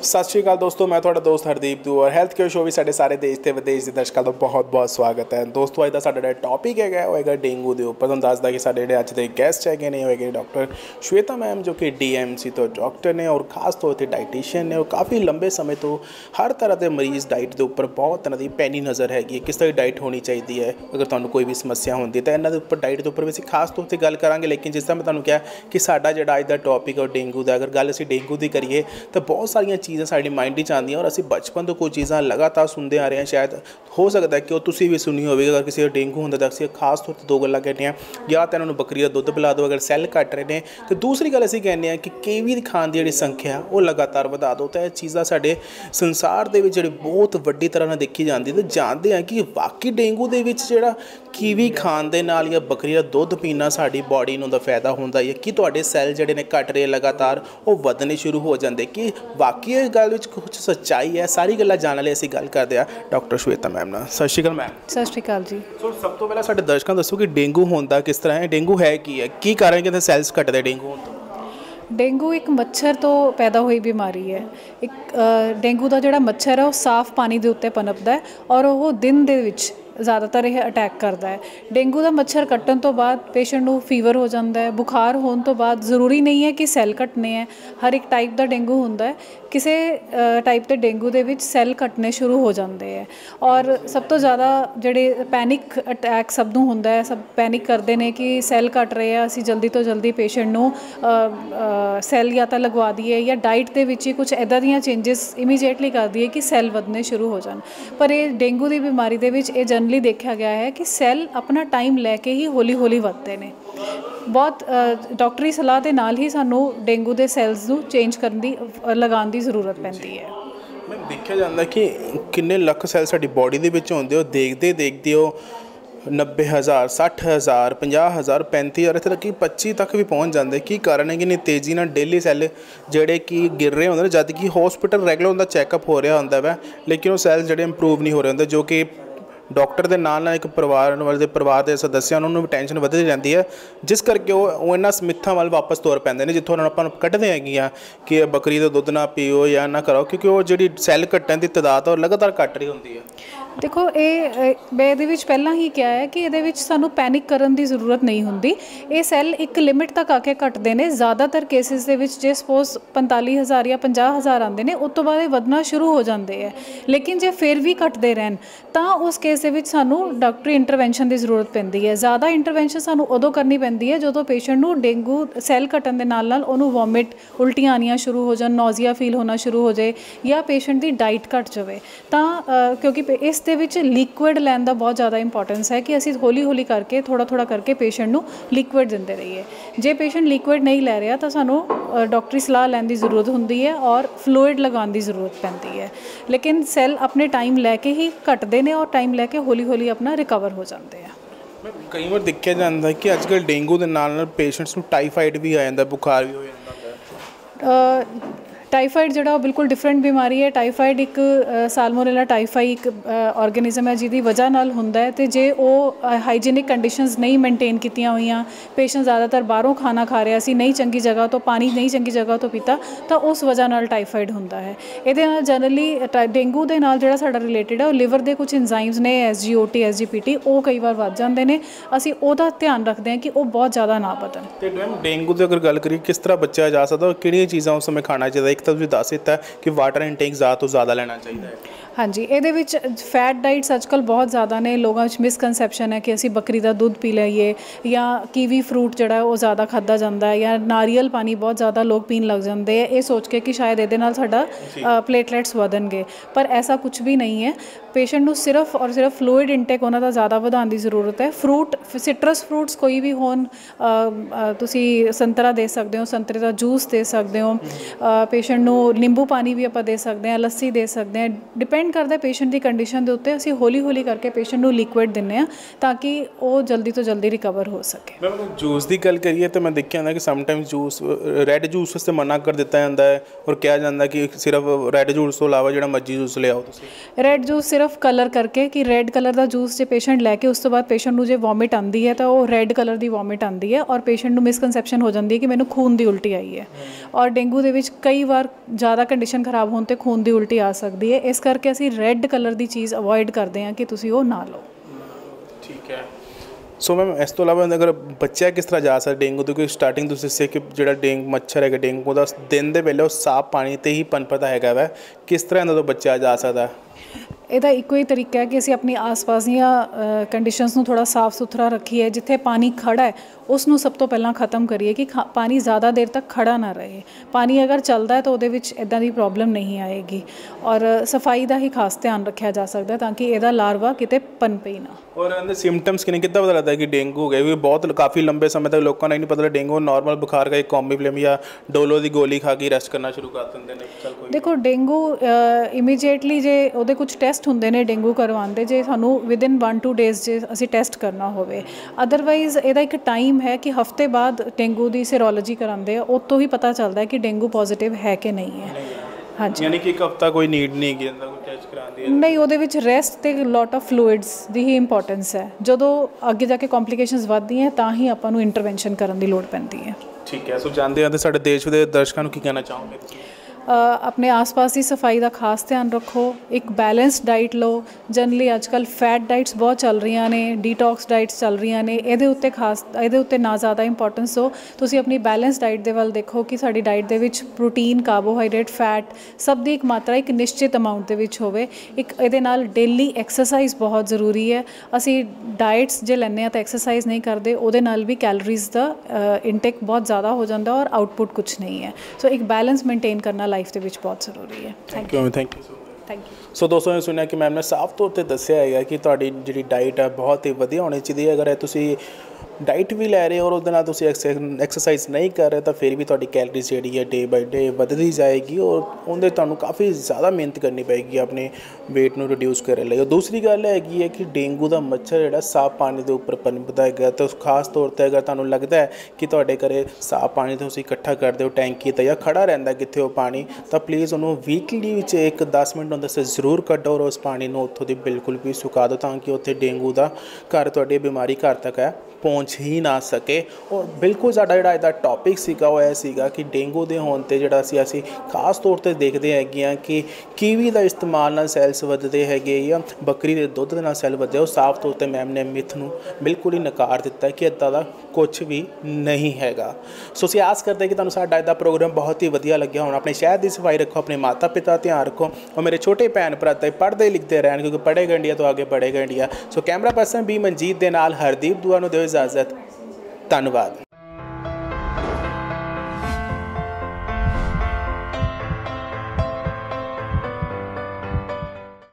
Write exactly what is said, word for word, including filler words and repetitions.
सत श्री अकाल दोस्तों, मैं थोड़ा दोस्त हरदीप दू और हैल्थ केयर शो भी साढ़े सारे देश के विदेश के दर्शकों का बहुत बहुत स्वागत है। दोस्तों अज का साडा टॉपिक है होएगा डेंगू के उपर। तुहानूं दसदा कि साडे अज के गैसट है ने होएगे डॉक्टर श्वेता मैम जो कि डी एम सी तो डॉक्टर ने और खास तौर पर डाइटिशियन ने और काफ़ी लंबे समय तो हर तरह के मरीज़ डाइट के उपर बहुत तरह की पैनी नज़र हैगी किस तरह डाइट होनी चाहिए है। अगर तुहानूं कोई भी समस्या होती है तो इन्हों के उपर डाइट के उपर भी असीं खास तौर पर गल करांगे। लेकिन जिस तरह मैं तुहानूं कहा कि साडा जिहड़ा अज का टॉपिक है डेंगू का, अगर गल असीं डेंगू की करिए तो बहुत सारिया चीज़ां साडे माइंड च आंदियां और असीं बचपन तो कुछ चीज़ां लगातार सुनते आ रहे हैं। शायद हो सकता है कि वो तुसीं भी सुनी होगी। अगर किसी डेंगू होंदा तो असीं खास तौर पर दो गल्लां कहने हैं, या तो इन्होंने बकरी का दुध पिला दो अगर सैल घट रहे हैं, तो दूसरी गल असीं कहने हैं कि कीवी खाण की जिहड़ी संख्या वो लगातार वधा दो। तो यह चीज़ां साडे संसार दे विच जिहड़ी बहुत वड्डी तरह नाल देखी जाती है। तो जानते हैं कि वाकई डेंगू दे विच जिहड़ा कीवी खाण दे नाल या बकरी का दुध पीना साडी बॉडी नूं दा फायदा होंदा है कि तुहाडे सैल जिहड़े ने घट रहे लगातार वो वधने शुरू हो जाते, कि वाकई इस गल विच कुछ सच्चाई है। सारी गल्लां जानने लई असीं गल करदे आ डॉक्टर श्वेता मैम नाल। सत श्री अकाल मैम। सत श्री अकाल जी। सो सब तो पहले साडे दर्शकों को दसो कि डेंगू होंदा किस तरह है, डेंगू है की है, की कारण कि सैल्स घटदे डेंगू होण तों? डेंगू एक मच्छर तो पैदा हुई बीमारी है। एक डेंगू का जोड़ा मच्छर है वो साफ पानी के उत्ते पनपदा है और वो दिन दे विच ज़्यादातर यह अटैक करता है। डेंगू का मच्छर कट्टन तो बाद पेशेंट को फीवर हो जाता है। बुखार होने तो बाद ज़रूरी नहीं है कि सैल कटने हैं, हर एक टाइप का डेंगू होंदा है। किसी टाइप के डेंगू के विच सैल कटने शुरू हो जाते हैं और सब तो ज़्यादा जोड़े पैनिक अटैक सब नूं होंदा है। सब पैनिक करते हैं कि सैल कट रहे हैं, असीं जल्दी तो जल्दी पेशेंट नूं सैल या तो लगवा दिए या डाइट के विच ही कुछ इदां दियां चेंजिस इमीजिएटली कर दिए कि सैल वधने शुरू हो जान। पर ये डेंगू की बीमारी के विच ये ਲਈ देखा गया है कि सैल अपना टाइम लैके ही हौली हौली वधते हैं। बहुत डॉक्टरी सलाह के नाल ही सानू डेंगू के सैल्स नू चेंज करने की लगाने की जरूरत पैंदी है। मैं देखा जाता कि किन्ने लख सैल साडी बॉडी दे विच होंदे हो, देखते देखते हो नब्बे हज़ार सठ हज़ार पंजाह हज़ार पैंती हज़ार इत्थे तक कि पच्ची तक भी पहुँच जाते। की कारण है कि इन्नी तेज़ी नाल डेली सैल जोड़े कि गिर रहे होंगे, जद कि हॉस्पिटल रेगुलर उनका चैकअप हो रहा होंदा वै, लेकिन वो सैल जोड़े इंप्रूव नहीं हो रहे होंगे, जो कि डॉक्टर के नाल एक परिवार वाले परिवार के सदस्य उन्होंने भी टेंशन वधदी रहती है, जिस करके वो इन्होंने स्मिथां वाल वापस तुर पैंदे ने जिथों आपां कढ़दे हैं कि बकरी का दुध ना पीओ या ना करो, क्योंकि वो जी सैल घटन की तादाद और लगातार घट रही होंदी है। देखो ये मैं ये पहला ही क्या है कि ये सानू पैनिक करने की जरूरत नहीं होंदी। ये सैल एक लिमिट तक आके घटते हैं। ज़्यादातर केसिस के विच जे सपोज पैंताली हज़ार या पंजाह हज़ार आते हैं उस तो बाद वधना शुरू हो जाते हैं। लेकिन जे फिर भी घटते रहन तो उस केस के विच सानू डॉक्टरी इंटरवेंशन की जरूरत पैंदी है। ज़्यादा इंटरवेंशन सानू उदों करनी पैंदी है जो पेशेंट को डेंगू सैल घटन के नाल नाल उन्होंने वॉमिट उल्टियाँ आनियाँ शुरू हो जाए, नौजिया फील होना शुरू हो जाए या पेशेंट की डाइट घट जाए। तो क्योंकि इस दे विच लिक्विड लैन का बहुत ज़्यादा इंपॉर्टेंस है कि असीं हौली हौली करके थोड़ा थोड़ा करके पेशेंट को लिक्विड देंदे रहिए। जे पेशेंट लिक्विड नहीं लै रहा तो सानू डॉक्टरी सलाह लैन की जरूरत होंदी है और फ्लूइड लगाने की जरूरत पैंदी है। लेकिन सैल अपने टाइम लैके ही घटते हैं और टाइम लैके हौली हौली अपना रिकवर हो जाते हैं। कई बार देखा जाता है कि अजकल डेंगू के नाल पेशेंट्स को टाइफाइड भी आ जाता, बुखार भी हो जाता है। टाइफाइड जो बिल्कुल डिफरेंट बीमारी है। टाइफाइड एक सालमोनेला टाइफाई एक ऑर्गेनिजम है जिसकी वजह नाल होंदा है। तो जे वो हाइजीनिक कंडीशनस नहीं मेनटेन कीतियां हुई, पेशेंट ज़्यादातर बाहरों खाना खा रहा सी, नहीं चंगी जगह तो पानी नहीं चंगी जगह तो पीता, तो उस वजह नाल टाइफाइड होंदा है। ये जनरली डेंगू के नाल जिहड़ा साडा रिलेटेड है वो लिवर के कुछ इंजाइम्स ने S G O T S G P T वो कई बार वध जाते हैं। असीं उहदा ध्यान रखते हैं कि वो बहुत ज़्यादा ना वधन। तो मैम डेंगू की अगर गल करिए किस तरह बचा जा सकता, किहड़ियां चीज़ां उस समय खाना चाहिए? एक तो तुसीं दस दिता कि वाटर इनटेक ज़्यादा तो ज़्यादा लेना चाहिए है। हाँ जी, ये फैट डाइट्स अजकल बहुत ज़्यादा ने, लोगों में मिसकनसैप्शन है कि असी बकरी का दुध पी लीए या कीवी फ्रूट जोड़ा वो ज़्यादा खादा जाता है या नारियल पानी बहुत ज़्यादा लोग पीन लग जाते हैं ये सोच के कि शायद ये साडा प्लेटलैट्स वधनगे, पर ऐसा कुछ भी नहीं है। पेशेंट को सिर्फ और सिर्फ फ्लूइड इनटेक उन्होंने ज़्यादा बढ़ाने की जरूरत है। फ्रूट सिट्रस फ्रूट्स कोई भी होन, तुसी संतरा दे सकते हो, संतरे का जूस दे सकते हो, पेशेंट को नींबू पानी भी आप दे सकते हैं, लस्सी दे सकते हैं, डिपेंड ਡਿਪੈਂਡ ਕਰਦਾ ਪੇਸ਼ੈਂਟ ਦੀ ਕੰਡੀਸ਼ਨ ਦੇ ਉੱਤੇ। ਅਸੀਂ ਹੌਲੀ ਹੌਲੀ ਕਰਕੇ ਪੇਸ਼ੈਂਟ ਨੂੰ ਲਿਕੁਇਡ ਦਿੰਦੇ ਹਾਂ ਤਾਂ ਕਿ ਉਹ ਜਲਦੀ ਤੋਂ ਜਲਦੀ ਰਿਕਵਰ ਹੋ ਸਕੇ। ਮੈਮ ਜੂਸ ਦੀ ਗੱਲ ਕਰੀਏ ਤਾਂ ਮੈਂ ਦੇਖਿਆ ਹੁੰਦਾ ਕਿ ਸਮਟਾਈਮਸ ਜੂਸ ਰੈੱਡ ਜੂਸ ਵਾਸਤੇ ਮਨਾ ਕਰ ਦਿੱਤਾ ਜਾਂਦਾ ਹੈ ਔਰ ਕਿਹਾ ਜਾਂਦਾ ਕਿ ਸਿਰਫ ਰੈੱਡ ਜੂਸ ਤੋਂ ਇਲਾਵਾ ਜਿਹੜਾ ਮਰਜ਼ੀ ਜੂਸ ਲਿਆਓ ਤੁਸੀਂ। ਰੈੱਡ ਜੂਸ ਸਿਰਫ ਕਲਰ ਕਰਕੇ ਕਿ ਰੈੱਡ ਕਲਰ ਦਾ ਜੂਸ ਜੇ ਪੇਸ਼ੈਂਟ ਲੈ ਕੇ ਉਸ ਤੋਂ ਬਾਅਦ ਪੇਸ਼ੈਂਟ ਨੂੰ ਜੇ ਵੋਮਿਟ ਆਉਂਦੀ ਹੈ ਤਾਂ ਉਹ ਰੈੱਡ ਕਲਰ ਦੀ ਵੋਮਿਟ ਆਉਂਦੀ ਹੈ ਔਰ ਪੇਸ਼ੈਂਟ ਨੂੰ ਮਿਸਕਨਸੈਪਸ਼ਨ ਹੋ ਜਾਂਦੀ ਹੈ ਕਿ ਮੈਨੂੰ ਖੂਨ ਦੀ ਉਲਟੀ ਆਈ ਹੈ। ਔਰ ਡੇਂਗੂ ਦੇ ਵਿੱਚ ਕਈ ਵਾਰ ਜ਼ਿਆਦਾ ਕੰਡੀਸ਼ਨ ਖਰਾਬ ਹੋਣ 'ਤੇ ਖੂਨ ਦੀ ਉਲਟੀ ਆ ਸਕਦੀ ਹੈ। ਇਸ ਕਰਕੇ ਅਸੀਂ ਰੈੱਡ ਕਲਰ ਦੀ ਚੀਜ਼ ਅਵੋਇਡ ਕਰਦੇ ਹਾਂ ਕਿ ਤੁਸੀਂ ਉਹ ਨਾ ਲਓ। ਠੀਕ ਹੈ। ਸੋ ਮੈਮ ਇਸ ਤੋਂ ਇਲਾਵਾ ਅਗਰ ਬੱਚਾ ਕਿਸ ਤਰ੍ਹਾਂ ਜਾ ਸਕਦਾ ਡੇਂਗੂ ਤੋਂ, ਕਿਉਂਕਿ ਸਟਾਰਟਿੰਗ ਤੁਸੀਂ ਦੱਸਿਆ ਕਿ ਜਿਹੜਾ ਡੇਂਗੂ ਮੱਛਰ ਹੈਗਾ ਡੇਂਗੂ ਦਾ ਦਿਨ ਦੇ ਵੇਲੇ ਉਹ ਸਾਫ਼ ਪਾਣੀ 'ਤੇ ਹੀ ਪਨਪਦਾ ਹੈਗਾ ਵਾ, ਕਿਸ ਤਰ੍ਹਾਂ ਇਹਨਾਂ ਤੋਂ ਬੱਚਾ ਜਾ ਸਕਦਾ? ਇਹਦਾ ਇੱਕੋ ਹੀ ਤਰੀਕਾ ਹੈ ਕਿ ਅਸੀਂ ਆਪਣੀ ਆਸ-ਪਾਸ ਦੀਆਂ ਕੰਡੀਸ਼ਨਸ ਨੂੰ ਥੋੜ੍ਹਾ ਸਾਫ਼ ਸੁਥਰਾ ਰੱਖੀਏ। ਜਿੱਥੇ ਪਾਣੀ ਖੜ੍ਹਾ ਹੈ ਉਸ ਨੂੰ ਸਭ ਤੋਂ ਪਹਿਲਾਂ ਖ਼ਤਮ ਕਰੀਏ ਕਿ ਖਾ ਪਾਣੀ ਜ਼ਿਆਦਾ ਦੇਰ ਤੱਕ ਖੜ੍ਹਾ ਨਾ ਰਹੇ। ਪਾਣੀ ਅਗਰ ਚੱਲਦਾ ਹੈ ਤਾਂ ਉਹਦੇ ਵਿੱਚ ਇੱਦਾਂ ਦੀ ਪ੍ਰੋਬਲਮ ਨਹੀਂ ਆਏਗੀ। ਔਰ ਸਫਾਈ ਦਾ ਹੀ ਖਾਸ ਧਿਆਨ ਰੱਖਿਆ ਜਾ ਸਕਦਾ ਤਾਂ ਕਿ ਇਹਦਾ ਲਾਰਵਾ ਕਿਤੇ ਪਨਪੇ ਹੀ ਨਾ। ਔਰ ਇਹਦੇ ਸਿੰਪਟਮਸ ਕਿੰਨੇ ਕਿੱਦਾਂ ਪਤਾ ਲੱਗਦਾ ਕਿ ਡੇਂਗੂ ਹੋ ਗਿਆ? ਕਿਉਂਕਿ ਬਹੁਤ ਕਾਫੀ ਲੰਬੇ ਸਮੇਂ ਤੱਕ ਲੋਕਾਂ ਨੂੰ ਨਹੀਂ ਪਤਾ ਡੇਂਗੂ ਨਾਰਮਲ ਬੁਖਾਰ ਦਾ ਇੱਕ ਕੋਮੀਫਲੇਮ ਜਾਂ ਡੋਲੋ ਦੀ ਗੋਲੀ ਖਾ ਕੇ ਰੈਸਟ ਕਰਨਾ ਸ਼ੁਰੂ ਕਰ ਦਿੰਦੇ ਨੇ। ਚੱਲ ਕੋਈ ਦੇਖੋ ਡੇਂਗੂ ਇਮੀਡੀਏਟਲੀ ਜੇ ਉਹਦੇ ਕੁਝ ਟੈਸਟ ਹੁੰਦੇ ਨੇ ਡੇਂਗੂ ਕਰਵਾਉਣ ਦੇ, ਜੇ ਸਾਨੂੰ ਵਿਦਿਨ ਵਨ ਟੂ ਡੇਜ਼ ਜੇ ਅਸੀਂ ਟੈਸਟ ਕਰਨਾ ਹੋਵੇ। ਅਦਰਵਾਈਜ਼ ਇਹਦਾ ਇੱਕ ਟਾਈਮ ਹੈ ਕਿ ਹਫਤੇ ਬਾਅਦ ਡੇਂਗੂ ਦੀ ਸੀਰੋਲੋਜੀ ਕਰਾਉਂਦੇ ਆ, ਉਹ ਤੋਂ ਹੀ ਪਤਾ ਚੱਲਦਾ ਕਿ ਡੇਂਗੂ ਪੋਜ਼ੀਟਿਵ ਹੈ ਕਿ ਨਹੀਂ ਹੈ। ਹਾਂਜੀ, ਯਾਨੀ ਕਿ ਇੱਕ ਹਫਤਾ ਕੋਈ ਨੀਡ ਨਹੀਂ ਹੈਗੀ ਇਹਦਾ ਕੋਈ ਟੈਸਟ ਕਰਾਉਣ ਦੀ? ਨਹੀਂ, ਉਹਦੇ ਵਿੱਚ ਰੈਸਟ ਤੇ ਲੋਟ ਆਫ ਫਲੂਇਡਸ ਦੀ ਹੀ ਇੰਪੋਰਟੈਂਸ ਹੈ। ਜਦੋਂ ਅੱਗੇ ਜਾ ਕੇ ਕੰਪਲਿਕੇਸ਼ਨਸ ਵੱਧਦੀਆਂ ਤਾਂ ਹੀ ਆਪਾਂ ਨੂੰ ਇੰਟਰਵੈਂਸ਼ਨ ਕਰਨ ਦੀ ਲੋੜ ਪੈਂਦੀ ਹੈ। ਠੀਕ ਹੈ। ਸੋ ਜਾਣਦੇ ਹਾਂ ਤੇ ਸਾਡੇ ਦੇਸ਼ ਦੇ ਦਰਸ਼ਕਾਂ ਨੂੰ ਕੀ ਕਹਿਣਾ ਚਾਹੋਗੇ ਤੁਸੀਂ? ਆਪਣੇ ਆਸ-ਪਾਸ ਦੀ ਸਫਾਈ ਦਾ ਖਾਸ ਧਿਆਨ ਰੱਖੋ। ਇੱਕ ਬੈਲੈਂਸਡ ਡਾਈਟ ਲਓ। ਜਨਰਲੀ ਅੱਜ ਕੱਲ੍ਹ ਫੈਟ ਡਾਈਟਸ ਬਹੁਤ ਚੱਲ ਰਹੀਆਂ ਨੇ, ਡੀਟੌਕਸ ਡਾਈਟਸ ਚੱਲ ਰਹੀਆਂ ਨੇ, ਇਹਦੇ ਉੱਤੇ ਖਾਸ ਇਹਦੇ ਉੱਤੇ ਨਾ ਜ਼ਿਆਦਾ ਇੰਪੋਰਟੈਂਸ ਦਿਓ। ਤੁਸੀਂ ਆਪਣੀ ਬੈਲੈਂਸ ਡਾਈਟ ਦੇ ਵੱਲ ਦੇਖੋ ਕਿ ਸਾਡੀ ਡਾਈਟ ਦੇ ਵਿੱਚ ਪ੍ਰੋਟੀਨ, ਕਾਰਬੋਹਾਈਡਰੇਟ, ਫੈਟ ਸਭ ਦੀ ਇੱਕ ਮਾਤਰਾ ਇੱਕ ਨਿਸ਼ਚਿਤ ਅਮਾਊਂਟ ਦੇ ਵਿੱਚ ਹੋਵੇ। ਇੱਕ ਇਹਦੇ ਨਾਲ ਡੇਲੀ ਐਕਸਰਸਾਈਜ਼ ਬਹੁਤ ਜ਼ਰੂਰੀ ਹੈ। ਅਸੀਂ ਡਾਈਟਸ ਜੇ ਲੈਂਦੇ ਹਾਂ ਤਾਂ ਐਕਸਰਸਾਈਜ਼ ਨਹੀਂ ਕਰਦੇ, ਉਹਦੇ ਨਾਲ ਵੀ ਕੈਲੋਰੀਜ਼ ਦਾ ਇਨਟੇਕ ਬਹੁਤ ਜ਼ਿਆਦਾ ਹੋ ਜਾਂਦਾ ਔਰ ਆਊਟਪੁੱਟ ਕੁਛ ਨਹੀਂ ਹੈ। ਸੋ ਇੱਕ ਬੈਲੈਂਸ ਮੇਨਟੇਨ ਕਰਨਾ ਲਾਈਫ ਦੇ ਵਿੱਚ ਬਹੁਤ ਜ਼ਰੂਰੀ ਹੈ। Thank you thank you so much. Thank you. So ਦੋਸਤੋ ਨੇ ਸੁਣਿਆ ਕਿ ਮੈਮ ਨੇ ਸਾਫ਼ ਤੌਰ 'ਤੇ ਦੱਸਿਆ ਹੈਗਾ ਕਿ ਤੁਹਾਡੀ ਜਿਹੜੀ ਡਾਈਟ ਹੈ ਬਹੁਤ ਹੀ ਵਧੀਆ ਹੋਣੀ ਚਾਹੀਦੀ ਹੈ। ਅਗਰ ਤੁਸੀਂ ਡਾਈਟ ਵੀ ਲੈ ਰਹੇ ਹੋ ਔਰ ਉਹਦੇ ਨਾਲ ਤੁਸੀਂ ਐਕਸਰਸਾਈਜ਼ ਨਹੀਂ ਕਰ ਰਹੇ ਤਾਂ ਫਿਰ ਵੀ ਤੁਹਾਡੀ ਕੈਲਰੀਜ਼ ਜਿਹੜੀ ਹੈ ਡੇ ਬਾਈ ਡੇ ਵੱਧਦੀ ਜਾਏਗੀ ਔਰ ਉਹਦੇ ਤੁਹਾਨੂੰ ਕਾਫੀ ਜ਼ਿਆਦਾ ਮਿਹਨਤ ਕਰਨੀ ਪਏਗੀ ਆਪਣੇ ਵੇਟ ਨੂੰ ਰਿਡਿਊਸ ਕਰਨ ਲਈ। ਔਰ ਦੂਸਰੀ ਗੱਲ ਹੈਗੀ ਹੈ ਕਿ ਡੇਂਗੂ ਦਾ ਮੱਛਰ ਜਿਹੜਾ ਸਾਫ਼ ਪਾਣੀ ਦੇ ਉੱਪਰ ਪਨਪਦਾ ਹੈਗਾ ਤਾਂ ਖਾਸ ਤੌਰ 'ਤੇ ਅਗਰ ਤੁਹਾਨੂੰ ਲੱਗਦਾ ਹੈ ਕਿ ਤੁਹਾਡੇ ਘਰ ਸਾਫ਼ ਪਾਣੀ ਤੁਸੀਂ ਇਕੱਠਾ ਕਰਦੇ ਹੋ ਟੈਂਕੀ 'ਤੇ ਜਾਂ ਖੜ੍ਹਾ ਰਹਿੰਦਾ ਕਿੱਥੇ ਉਹ ਪਾਣੀ, ਤਾਂ ਪਲੀਜ਼ ਉਹਨੂੰ ਵੀਕਲੀ ਵਿੱਚ ਇੱਕ ਦਸ ਮਿੰਟ ਉਹਦੇ ਸੇ ਜ਼ਰੂਰ ਕੱਢੋ ਔਰ ਉਸ ਪਾਣੀ ਨੂੰ ਉੱਥੋਂ ਦੀ ਬਿਲਕੁਲ ਵੀ ਸੁਕਾ ਦਿਓ ਤਾਂ ਕਿ ਉੱਥੇ ਡੇਂਗੂ ਦਾ ਘਰ ਤੁਹਾਡੀ ਬਿਮਾਰੀ ਘਰ ਤੱਕ ਹੈ ਪਹੁੰਚ ਹੀ ਨਾ ਸਕੇ। ਔਰ ਬਿਲਕੁਲ ਸਾਡਾ ਜਿਹੜਾ ਇਹਦਾ ਟੌਪਿਕ ਸੀਗਾ ਉਹ ਇਹ ਸੀਗਾ ਕਿ ਡੇਂਗੂ ਦੇ ਹੋਣ 'ਤੇ ਜਿਹੜਾ ਅਸੀਂ ਅਸੀਂ ਖਾਸ ਤੌਰ 'ਤੇ ਦੇਖਦੇ ਹੈਗੇ ਹਾਂ ਕਿ ਕੀਵੀ ਦਾ ਇਸਤੇਮਾਲ ਨਾਲ ਸੈੱਲਸ ਵੱਧਦੇ ਹੈਗੇ ਜਾਂ ਬੱਕਰੀ ਦੇ ਦੁੱਧ ਦੇ ਨਾਲ ਸੈੱਲ ਵੱਧਦੇ। ਉਹ ਸਾਫ਼ ਤੌਰ 'ਤੇ ਮੈਮ ਨੇ ਮਿਥ ਨੂੰ ਬਿਲਕੁਲ ਹੀ ਨਕਾਰ ਦਿੱਤਾ ਕਿ ਇੱਦਾਂ ਦਾ ਕੁਛ ਵੀ ਨਹੀਂ ਹੈਗਾ। ਸੋ ਅਸੀਂ ਆਸ ਕਰਦੇ ਕਿ ਤੁਹਾਨੂੰ ਸਾਡਾ ਇਹਦਾ ਪ੍ਰੋਗਰਾਮ ਬਹੁਤ ਹੀ ਵਧੀਆ ਲੱਗਿਆ ਹੋਣਾ। ਆਪਣੇ ਸ਼ਹਿਰ ਦੀ ਸਫਾਈ ਰੱਖੋ, ਆਪਣੇ ਮਾਤਾ ਪਿਤਾ ਦਾ ਧਿਆਨ ਰੱਖੋ ਔਰ ਮੇਰੇ ਛੋਟੇ ਭੈਣ ਭਰਾ ਤਾਂ ਪੜ੍ਹਦੇ ਲਿਖਦੇ ਰਹਿਣ ਕਿਉਂਕਿ ਪੜ੍ਹੇਗਾ ਇੰਡੀਆ ਤੋਂ ਆਗੇ बढ़ेगा इंडिया। सो कैमरा पर्सन बी मनजीत ਦੇ ਨਾਲ ਹਰਦੀਪ ਦੁਆ ਨੂੰ ਦਿਓ इजाज़त। धन्यवाद।